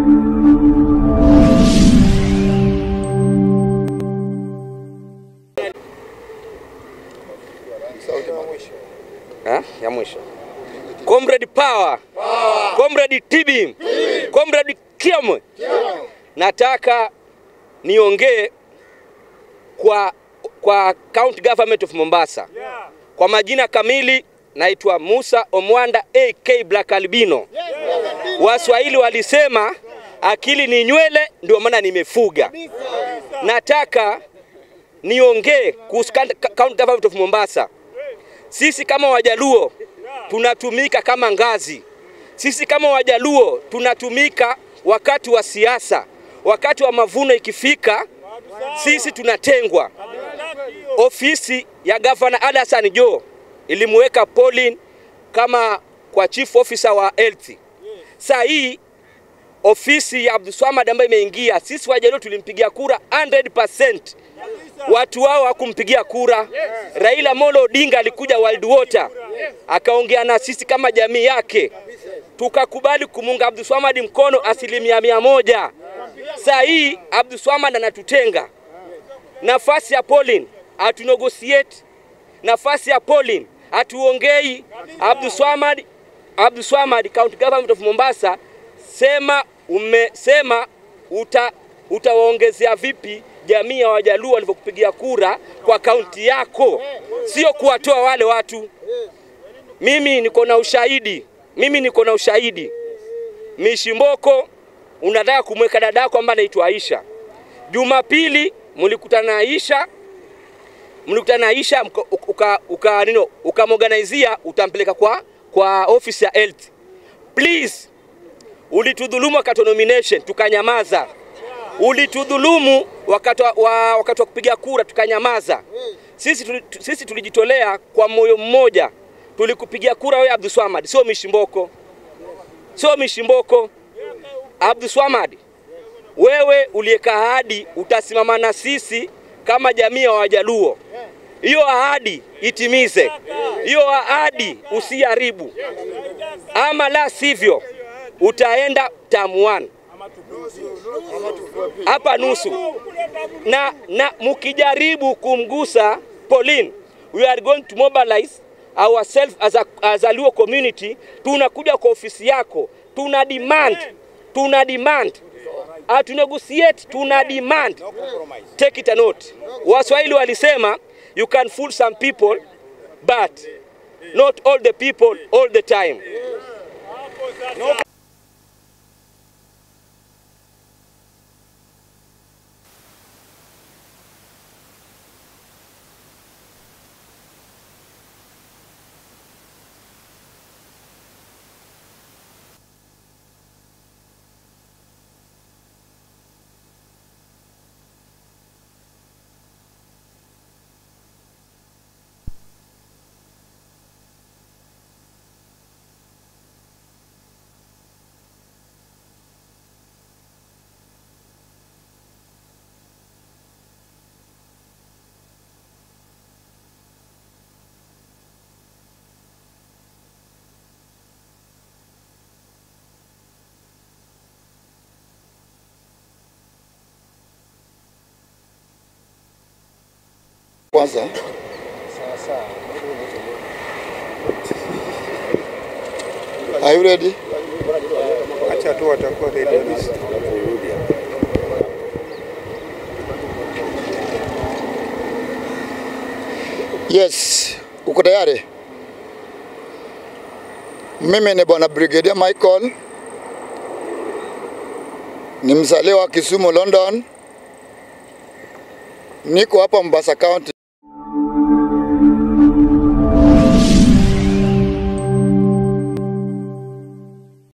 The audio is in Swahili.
Ya mwisho. Comrade Power. Comrade Tibim. Comrade Kiamwe. Nataka niongee kwa County Government of Mombasa. Kwa majina kamili naitwa Musa Omwanda AK Black Albino. Waswahili walisema akili ni nywele ndio maana nimefuga. Nataka niongee kuhusu County Government of Mombasa. Sisi kama Wajaluo tunatumika kama ngazi. Sisi kama Wajaluo tunatumika wakati wa siasa. Wakati wa mavuno ikifika, sisi tunatengwa. Ofisi ya Governor Adasan Joe ilimuweka Pauline kama kwa chief officer wa health. Saa hii ofisi ya Abdulswamad ambaye imeingia, sisi Wajaluo tulimpigia kura 100%. Watu wao hawakumpigia kura. Raila Molo Odinga alikuja World Water, akaongea na sisi kama jamii yake. Tukakubali kumunga Abdulswamad mkono 100%. Saa hii Abdulswamad anatutenga. Nafasi ya Pauline atunegotiate. Nafasi ya Pauline atuongei. Abdulswamad County Government of Mombasa, sema utawaongezea vipi jamii ya Wajaluo walivyokupigia kura kwa kaunti yako, sio kuwatoa wale watu. Mimi niko na ushahidi. Mishimboko unataka kumweka dada kwamba anaitwa Aisha. Jumapili mlikutana na Aisha ukamorganizia utampeleka kwa office ya health. Please, ulitudhulumu wakati nomination tukanyamaza. Ulitudhulumu wakati wa kupiga kura tukanyamaza. Sisi tulijitolea kwa moyo mmoja. Tulikupigia kura wewe Abdulswamad, sio Mishimboko. Abdulswamad, wewe ulieka ahadi utasimama na sisi kama jamii ya Wajaluo. Hiyo ahadi itimize. Hiyo ahadi usiharibu. Ama la sivyo utaenda term 1. Hapa nusu. Na mukijaribu kumgusa Pauline, we are going to mobilize ourselves as a Luo community. Tunakuja kwa ofisi yako. Tuna demand. Negotiate, tuna demand. Take it a note. Waswahili walisema you can fool some people but not all the people all the time. Kwanza are you ready? Acha tu watakuwa ready. Yes, uko tayari? Mimi ni Bwana Brigadier Michael. Ni mzaliwa wa Kisumu, London. Niko hapa Mombasa County.